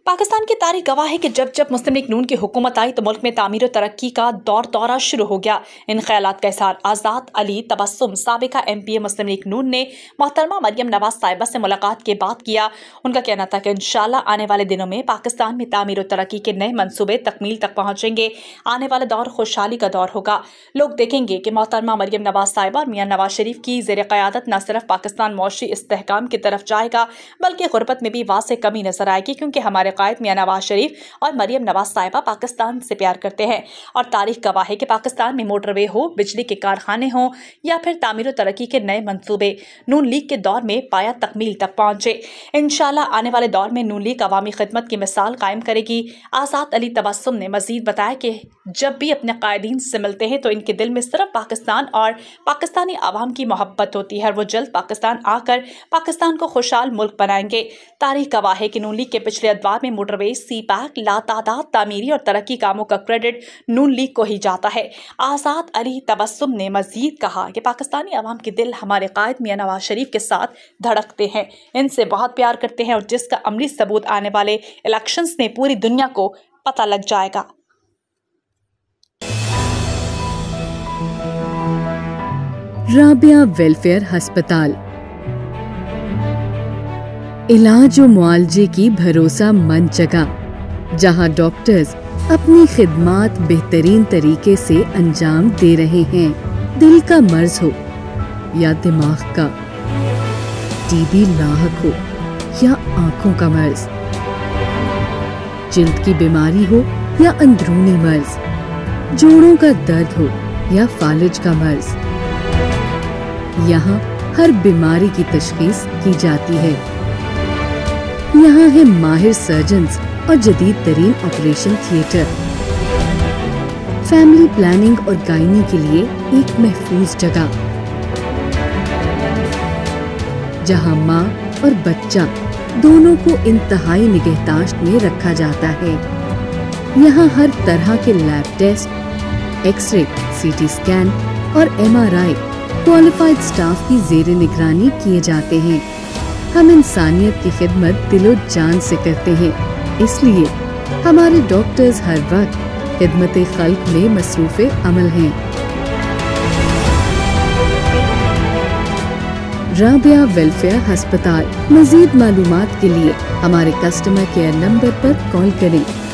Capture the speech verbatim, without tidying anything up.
पाकिस्तान की तारीख गवाह है कि जब जब मुस्लिम लीग नून की हुकूमत आई तो मुल्क में तामीर और तरक्की का दौर दौरा शुरू हो गया। इन ख्यालात का इज़हार आज़ाद अली तबस्सुम साबिका M P A Muslim League Noon ने मोहतरमा मरियम नवाज साहिबा से मुलाकात के बाद किया। उनका कहना था कि इंशाल्लाह आने वाले दिनों में पाकिस्तान में तामीर और तरक्की के नए मनसूबे तकमील तक पहुँचेंगे। आने वाला दौर खुशहाली का दौर होगा। लोग देखेंगे कि मोहतरमा मरियम नवाज साहिबा और मियाँ नवाज शरीफ की ज़ेर क़यादत न सिर्फ पाकिस्तान मौशी इस्तेहकाम की तरफ जाएगा बल्कि गुरबत में भी वाज़ेह कमी नजर आएगी, क्योंकि हमारे कायद मियाँ नवाज शरीफ और मरियम नवाज साहिबा पाकिस्तान से प्यार करते हैं। और तारीख गवाह है कि पाकिस्तान में मोटरवे हो, बिजली के कारखाने हों या फिर तामीर और तरक्की के नए मंसूबे नून लीग के दौर में पाया तकमील तक पहुंचे। इंशाल्लाह आने वाले दौर में नून लीग अवामी खिदमत की मिसाल कायम करेगी। आज़ाद अली तबस्सुम ने मजीद बताया कि जब भी अपने कायदीन से मिलते हैं तो इनके दिल में सिर्फ पाकिस्तान और पाकिस्तानी आवाम की मोहब्बत होती है और वो जल्द पाकिस्तान आकर पाकिस्तान को खुशहाल मुल्क बनाएंगे। तारीख गवाह है कि नून लीग के पिछले अदवार में मोटरवे, सी पैक, लातादाद तामीरी और तरक्की कामों का क्रेडिट नून लीग को ही जाता है। आज़ाद अली तबस्सुम ने मजीद कहा कि पाकिस्तानी आवाम के दिल हमारे कायद मियाँ नवाज शरीफ के साथ धड़कते हैं, इनसे बहुत प्यार करते हैं और जिसका अमली सबूत आने वाले इलेक्शंस में पूरी दुनिया को पता लग जाएगा। राबिया वेलफेयर अस्पताल, इलाज और मुआलजे की भरोसा मंद जगह, जहां डॉक्टर्स अपनी खिदमात बेहतरीन तरीके से अंजाम दे रहे हैं। दिल का मर्ज हो या दिमाग का, टीबी लाहक हो या आंखों का मर्ज, जिल्द की बीमारी हो या अंदरूनी मर्ज, जोड़ों का दर्द हो या फालिज का मर्ज, यहाँ हर बीमारी की तशखीस की जाती है। यहाँ है माहिर सर्जन्स और जदीद तरीन ऑपरेशन थिएटर। फैमिली प्लानिंग और गायनी के लिए एक महफूज जगह, जहाँ माँ और बच्चा दोनों को इंतहाई निगहदाश्त में रखा जाता है। यहाँ हर तरह के lab test, x ray, CT scan और एमआरआई क्वालिफाइड स्टाफ की जेर निगरानी किए जाते हैं। हम इंसानियत की खिदमत दिलो जान से करते हैं, इसलिए हमारे डॉक्टर्स हर वक्त खिदमत खल्क में मसरूफ़े अमल हैं। राबिया वेलफेयर अस्पताल। मजीद मालूमात के लिए हमारे कस्टमर केयर नंबर पर कॉल करें।